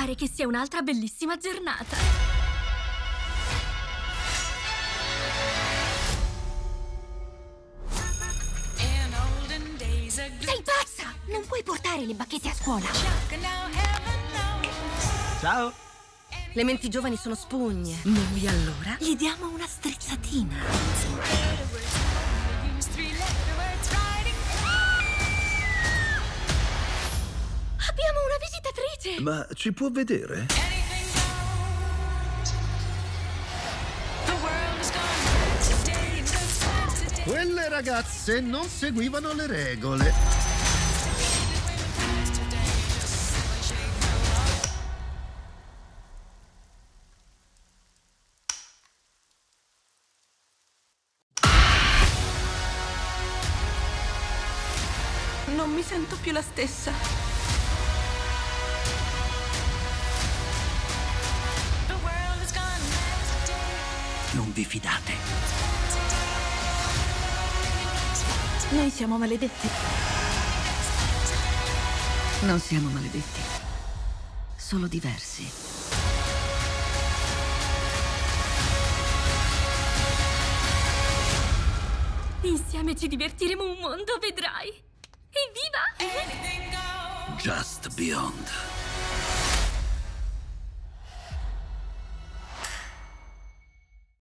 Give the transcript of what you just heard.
Pare che sia un'altra bellissima giornata. Sei pazza! Non puoi portare le bacchette a scuola. Ciao. Le menti giovani sono spugne. Noi allora gli diamo una strizzatina. Abbiamo una visitatrice! Ma ci può vedere? Quelle ragazze non seguivano le regole. Non mi sento più la stessa. Non vi fidate. Noi siamo maledetti. Non siamo maledetti, solo diversi. Insieme ci divertiremo un mondo, vedrai! Evviva! Just Beyond.